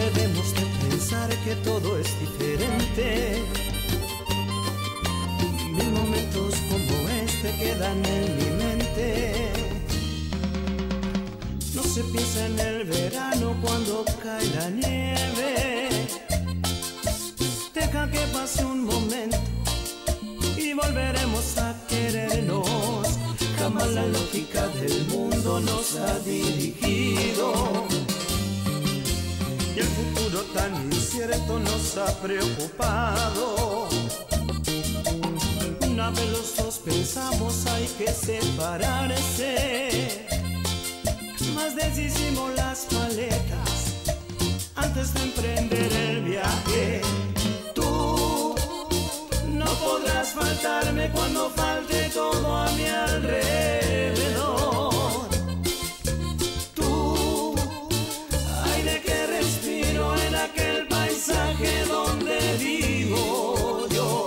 debemos de pensar que todo es diferente. Mil momentos como este quedan en mi mente. No se piensa en el verano cuando cae la nieve. Deja que pase un momento y volveremos a querernos. Jamás la lógica del mundo nos ha dirigido y el futuro tan incierto nos ha preocupado. Una vez los dos pensamos hay que separarse, más deshicimos las maletas antes de emprender el viaje. Tú no podrás faltarme cuando falte todo a mi alrededor. Tú, aire que respiro en aquel paisaje donde vivo yo.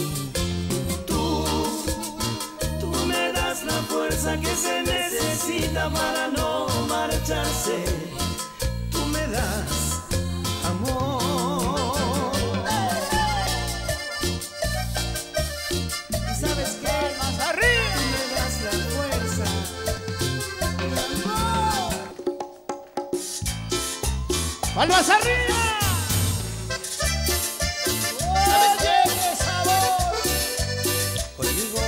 Tú me das la fuerza que se necesita para no marcharse. Tú me das amor. ¿Y sabes qué? ¡Más arriba! Tú me das la fuerza. ¡Amor! ¡Palmas arriba! ¿Sabes qué? ¡Qué sabor! Conmigo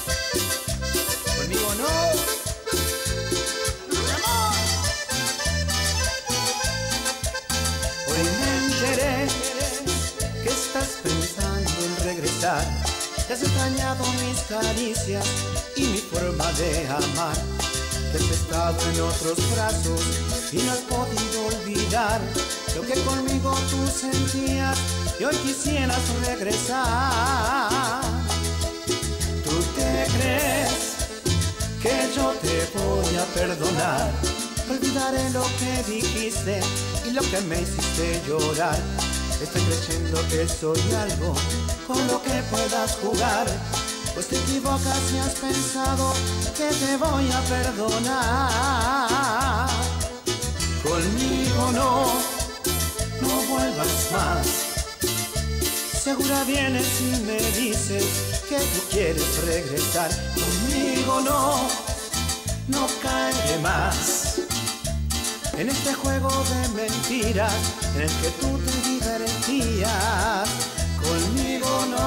no. Hoy me enteré que estás pensando en regresar. Que has extrañado mis caricias y mi forma de amar. Que has estado en otros brazos y no has podido olvidar lo que conmigo tú sentías y hoy quisieras regresar. ¿Tú te crees que yo te voy a perdonar? Olvidaré lo que dijiste y lo que me hiciste llorar. Estoy creyendo que soy algo con lo que puedas jugar, pues te equivocas y has pensado que te voy a perdonar. Conmigo no vuelvas más. Segura vienes y me dices que tú quieres regresar. Conmigo no caeré más en este juego de mentiras en el que tú te divertías. Conmigo no.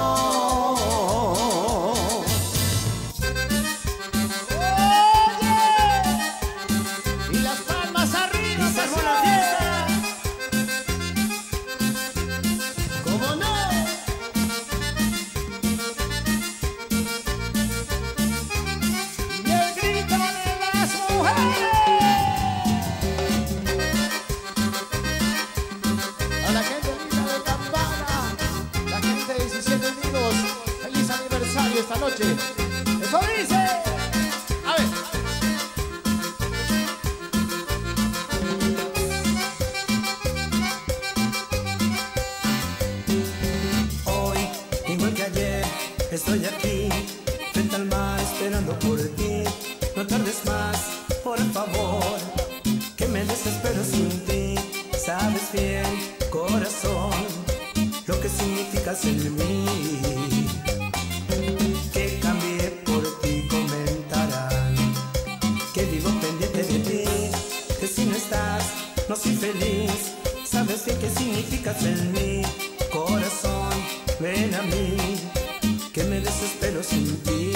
¡Oye! Y las palmas arriba, Y se armó la fiesta. ¿Cómo no? Y el grito de las mujeres. A la gente linda de Campana, la gente de 17 Unidos, feliz aniversario esta noche. Eso dice. A ver. Hoy, igual que ayer, estoy aquí, frente al mar, esperando por ti. No tardes más, por favor, que me desespero sin ti. Sabes bien, corazón, lo que significas en mí. Que cambié por ti, comentarán que vivo pendiente de ti. Que si no estás, no soy feliz. Sabes bien qué significas en mí. Corazón, ven a mí, que me desespero sin ti.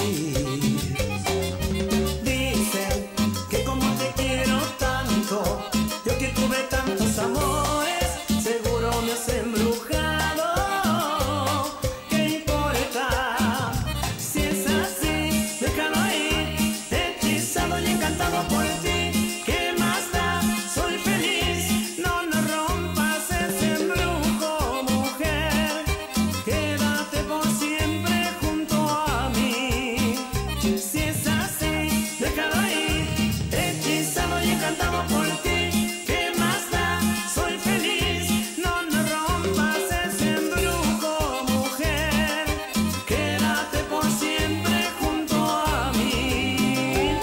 Dicen que como te quiero tanto, yo que tuve tantos amores, seguro me has embrujado. ¿Qué importa? Si es así, déjalo ahí, hechizado y encantado por ti. ¿Qué más da? Soy feliz, no nos rompas ese embrujo, mujer. Quédate por siempre junto a mí. Si es así, déjalo ahí, hechizado y encantado por ti. ¿Qué más da? Soy feliz, no nos rompas ese embrujo, mujer. Quédate por siempre junto a mí.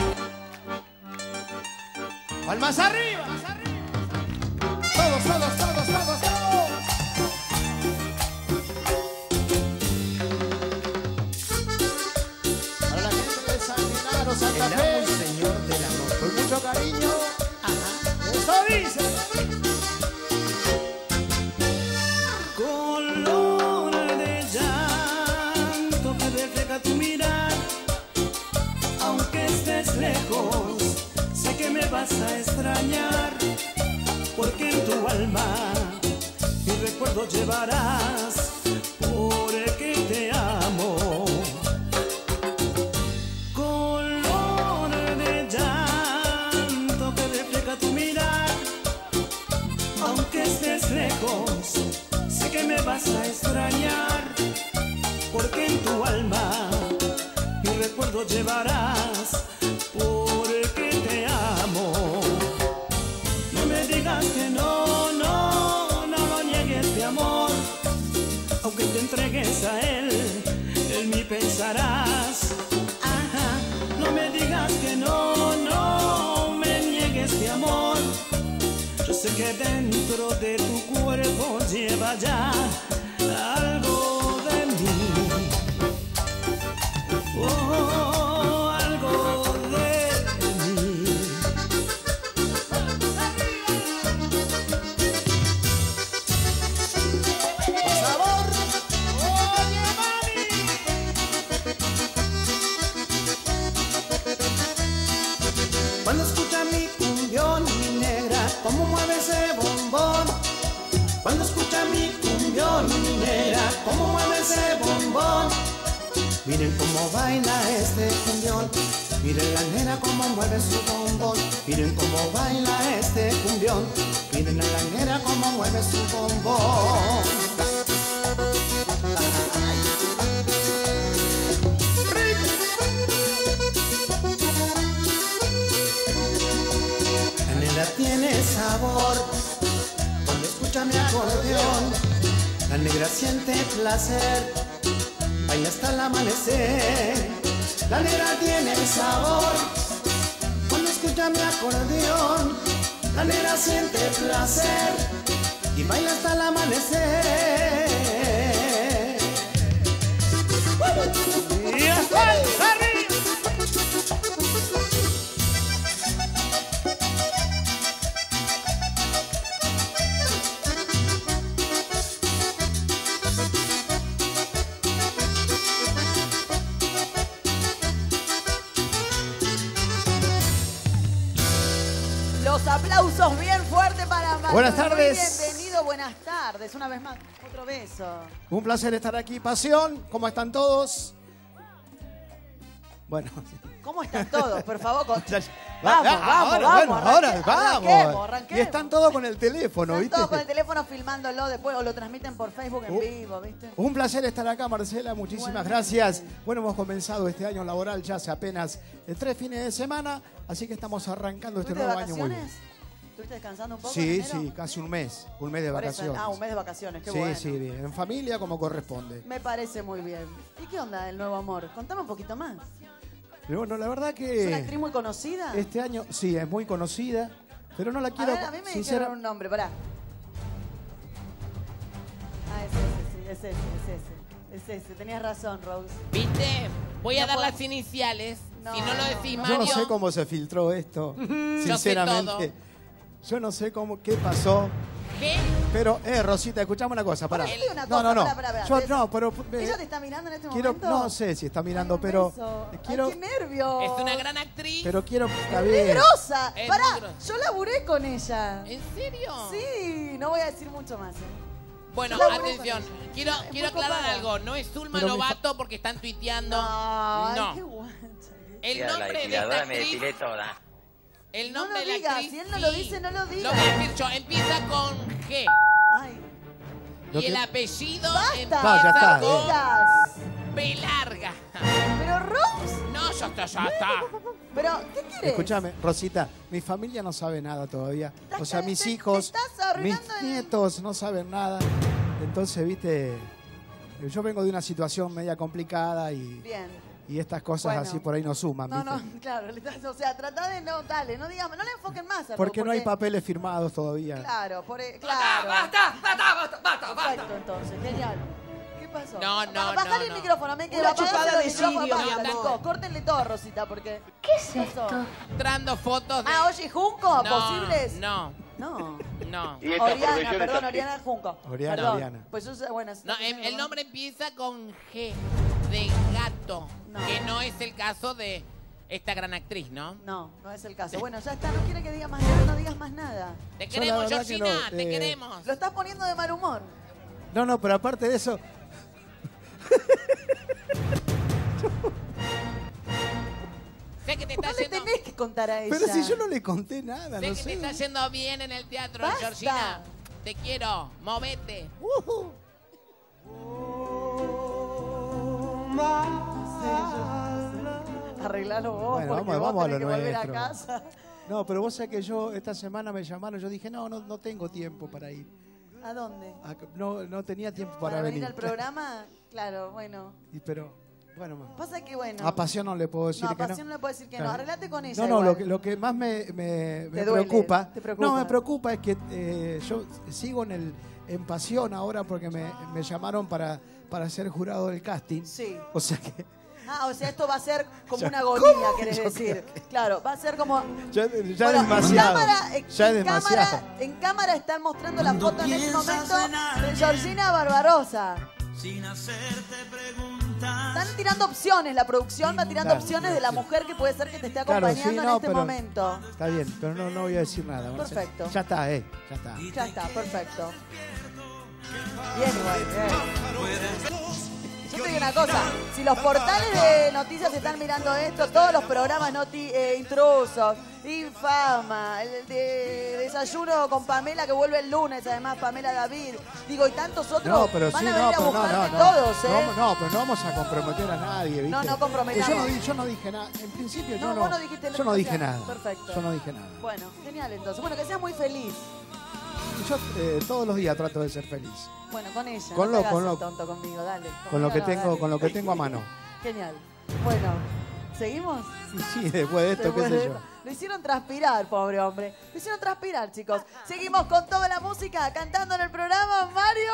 Palmas arriba. Todos, todos, todos. llevarás, porque te amo. Color de llanto que refleja tu mirar, aunque estés lejos, sé que me vas a extrañar, porque en tu alma mi recuerdo llevarás, porque te amo. No me digas que no, no, no lo niegues de amor, aunque te entregues a él, en mí pensarás. Ajá, no me digas que no, no me niegues de amor. Yo sé que dentro de tu cuerpo lleva ya algo de mí. Oh, algo de mí. Por favor. Oye, mami. Cuando escucha mi cumbión, mi negra, cómo mueve ese bombón. Cuando escucha mi cumbión, mi negra, cómo mueve ese bombón. Miren cómo baila este cumbión, miren la nena cómo mueve su bombón. Miren cómo baila este cumbión, miren a la nena cómo mueve su bombón. La nena tiene sabor cuando escucha mi acordeón. La negra siente placer, baila hasta el amanecer. La negra tiene sabor cuando escucha mi acordeón. La negra siente placer y baila hasta el amanecer. Y hasta el Los aplausos bien fuertes para Manuel. Buenas tardes. Muy bienvenido, buenas tardes. Una vez más, otro beso. Un placer estar aquí. Pasión, ¿cómo están todos? Bueno. ¿Cómo están todos? Por favor, Ahora vamos. Arranquemos. Y están todos con el teléfono, Están ¿viste? todos con el teléfono filmándolo después o lo transmiten por Facebook en vivo, ¿viste? Un placer estar acá, Marcela. Muchísimas gracias. Bueno, hemos comenzado este año laboral ya hace apenas 3 fines de semana, así que estamos arrancando este nuevo año muy bien. ¿Estuviste descansando un poco? Sí, en enero? sí, casi un mes de Por eso, vacaciones. un mes de vacaciones, qué Sí, bueno. sí, bien. En familia como corresponde. Me parece muy bien. ¿Y qué onda el nuevo amor? Contame un poquito más. Pero bueno, la verdad ¿Es una que actriz muy conocida? este año sí es muy conocida, pero no la A quiero. ver, a mí me sincera- dijeron un nombre, pará. Ah, es ese. Tenías razón, Rose. ¿Viste? Voy a No dar puedo- las iniciales. No, si no lo decís, no. Yo Mario. no sé cómo se filtró esto, Yo sé sinceramente. Yo no sé qué pasó. ¿Qué? Pero, Rosita, escuchame una cosa, pará. Bueno, yo te digo una No, cosa, no. pará. Yo no, pero ¿Ella te está mirando en este quiero, momento? no sé si está mirando, Ay, un pero beso. quiero, Ay, qué nervio. Es una gran actriz. pero quiero, está Es bien. grosa. Es Pará, muy grosa. yo laburé con ella. ¿En serio? Sí, no voy a decir mucho más. Bueno, Yo laburé atención. con ella. Quiero muy aclarar copada. algo. No es Zulma Pero mi Lobato porque están tuiteando. No, No. ay, qué guacha. El Mira, la nombre de esta depiladora me actriz. depilé toda. El No nombre lo de la digas, actriz. si él no lo dice, no lo digas. Lo voy a decir yo. Empieza con G. Ay, Lo Y el que- apellido basta. empieza No, ya está, no digas. B larga. Pero Rose, No, ya está. pero ¿qué quieres? Escúchame, Rosita, mi familia no sabe nada todavía. O sea, mis te hijos, estás mis arruinando el- nietos no saben nada. Entonces, viste, yo vengo de una situación media complicada y estas cosas Bueno. así por ahí no suman, No, ¿viste? no, claro, o sea, trata de no, dale, no digas, no le enfoquen más a Porque Rose, no hay papeles firmados todavía. Claro, claro. ¡Basta! Perfecto, entonces, genial. ¿Qué pasó? No, no, Bájale el no. micrófono, me queda Una chupada de sirio, mi amor. Córtenle todo, Rosita, porque... ¿Qué es esto? Mostrando fotos de. Ah, oye, Junco, No, ¿posibles? No, No. no. Y esta Oriana, profesión es perdón, así. Oriana Junco. Oriana, Perdón. Oriana. Pues yo sé, bueno, No, el nombre empieza con G, de gato, No. que no es el caso de esta gran actriz, ¿no? No, no es el caso. Bueno, ya está, no quiere que diga más nada, no digas más nada. Te Yo la queremos, verdad que Georgina, no, te queremos. Lo estás poniendo de mal humor. No, pero aparte de eso... Sé que te está No le haciendo... tenés que contar a ella. Pero si yo no le conté nada, Sé no que te sé. está haciendo bien en el teatro, Basta. Georgina. Te quiero, movete. Arreglalo vos, Bueno, porque vamos vos a tenés lo que volver a nuestro. casa. No, pero vos sabés que yo esta semana me llamaron, yo dije, no tengo tiempo para ir. ¿A dónde? No tenía tiempo ¿Para para venir venir. al programa? Claro, bueno. Pero, bueno, Pasa que, bueno... a Pasión no le puedo decir No, a que Pasión no le puedo decir que no. Claro. Arreglate con ella No, igual. lo que más me Te duele, preocupa, te preocupa. no, me preocupa es que yo sigo en Pasión ahora porque me llamaron para ser jurado del casting. Sí. O sea que Ah, o sea, esto va a ser como Ya, una agonía, ¿cómo? querés Yo decir. Claro, va a ser como... ya Bueno, es demasiado. Ya es demasiado. En cámara están mostrando la foto en este momento de Georgina Barbarosa. Sin hacerte preguntas. Están tirando opciones, la producción va tirando Claro. opciones de la mujer que puede ser que te esté Claro, acompañando sí, en no, este pero- momento. Está bien, pero no voy a decir nada. Marcela. Perfecto. Ya está, ya está. Ya está, perfecto. Bien, igual, bien. Yo te digo una cosa, si los portales de noticias están mirando esto, todos los programas intrusos, Infama, el de Desayuno con Pamela que vuelve el lunes, además Pamela David, digo, y tantos otros, No, pero van sí, a venir a pero buscarte todos, ¿eh? No, pero no vamos a comprometer a nadie, ¿viste? No comprometamos. Yo no dije nada. En principio No, yo vos no dijiste yo no nada. dije nada. Perfecto. Yo no dije nada. Bueno, genial entonces. Bueno, que seas muy feliz. Yo todos los días trato de ser feliz. Bueno, con ella. Con no lo- te con hagas lo- el tonto conmigo, dale. Con lo que Conmigo no, tengo, dale. con lo que tengo a mano. Genial. Bueno, ¿seguimos? Y sí, después de esto, Después qué de sé yo. esto. Lo hicieron transpirar, pobre hombre. Lo hicieron transpirar, chicos. Seguimos con toda la música, cantando en el programa Mario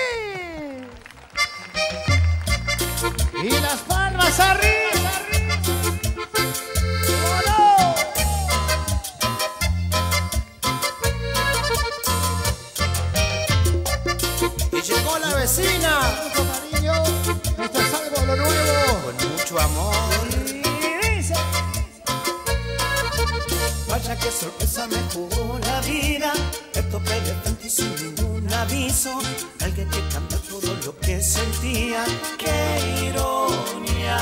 Luis. Y las palmas arriba. Y llegó la vecina Mucho cariño. Esto es algo de lo nuevo. con mucho amor. Vaya que sorpresa me jugó la vida. Esto de frente y sin ningún aviso. Alguien que cambia todo lo que sentía. ¡Qué ironía!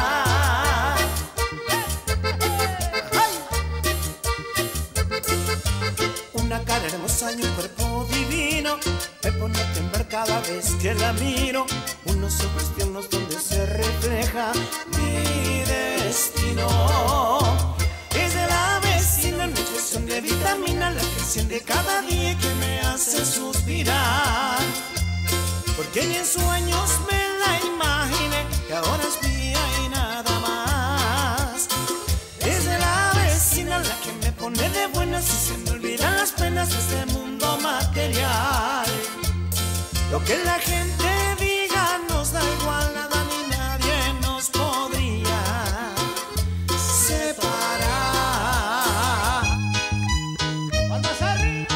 Una cara hermosa y un cuerpo divino me pone a temblar cada vez que la miro. Unos ojos tiernos donde se refleja mi destino. Es de la vecina, una inyección de vitamina, la que enciende cada día y que me hace suspirar. Porque ella en sueños me la imaginé, que ahora es mía y nada más. Es de la vecina la que me pone de buenas y se me olvidan las penas de este mundo material. Lo que la gente diga nos da igual, nada ni nadie nos podría separar. Palmas arriba.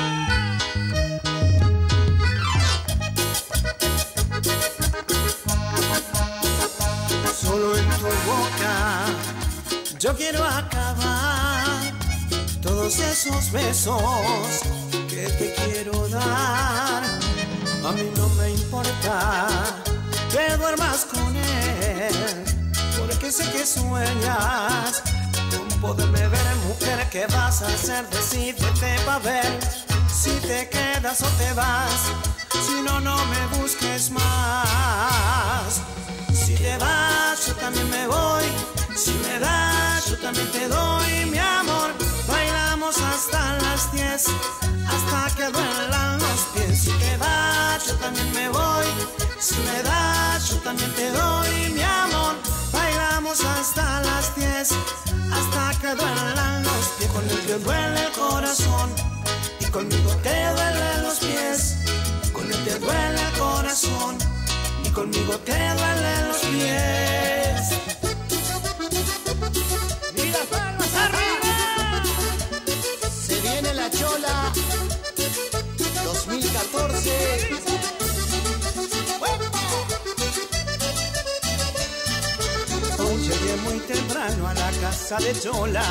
Solo en tu boca yo quiero acabar todos esos besos que te quiero dar. A mí no me importa que duermas con él, porque sé que sueñas con poderme ver, mujer. ¿Qué vas a hacer? Decídete pa' ver si te quedas o te vas. Si no, no me busques más. Si te vas, yo también me voy. Si me das, yo también te doy mi amor. Bailamos hasta las 10, hasta que duelan los pies. Si te vas, yo también me voy. Si me das, yo también te doy mi amor. Bailamos hasta las 10, hasta que duelan los pies. Con el que duele el corazón y conmigo te duelen los pies. Con él te duele el corazón y conmigo te duelen los pies. Y las palmas arriba. Se viene la Chola 2014. Hoy llegué muy temprano a la casa de Chola,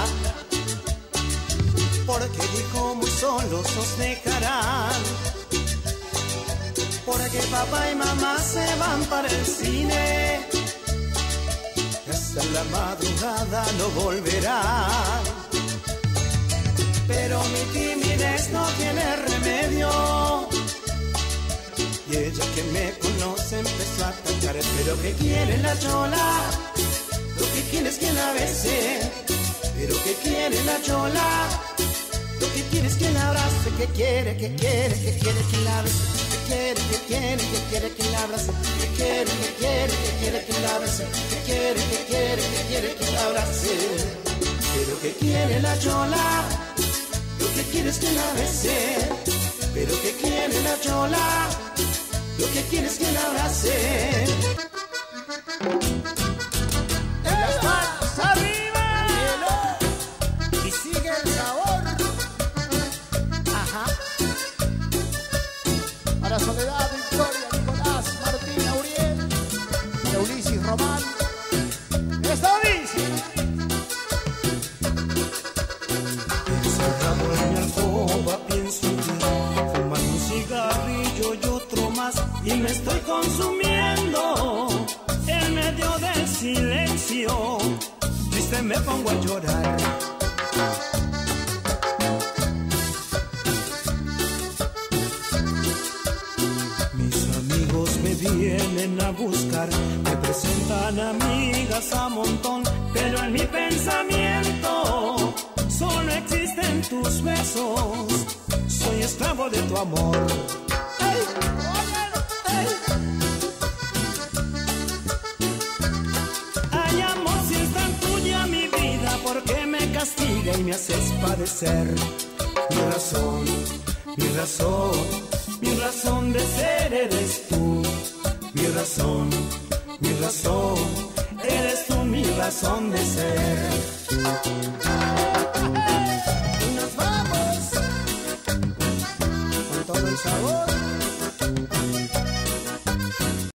porque dijo muy solos os dejarán. porque papá y mamá se van para el cine. Hasta la madrugada no volverán. Pero mi timidez no tiene remedio. Y ella que me conoce empezó a atacar. Pero que quiere la chola, lo que quiere es que la bese. Pero que quiere la chola, lo que quiere es que la abrace. Que quiere que la bese. Que quiere que la abrace. Que quiere que la abrace. Que quiere que la abrace. Pero que quiere la chola, lo que quiere es que la bese. Pero que quiere la chola, lo que quiere es que la abrace. En las manos arriba. Y sigue el sabor. Ajá. Para Soledad, Victoria, Nicolás, Martín, Auriel, para Ulises, Román. ¡Esto dice! Encerrado en mi alcoba pienso en ti, fumando un cigarrillo y otro más, y me estoy consumiendo en medio del silencio. Triste me pongo a llorar. Mis amigos me vienen a buscar, me presentan amigas a montón, pero en mi pensamiento solo existen tus besos. Soy esclavo de tu amor. Ay, amor, si es tan tuya mi vida, ¿por qué me castiga y me haces padecer? Mi razón, mi razón, mi razón de ser eres tú. Mi razón, eres tú mi razón de ser.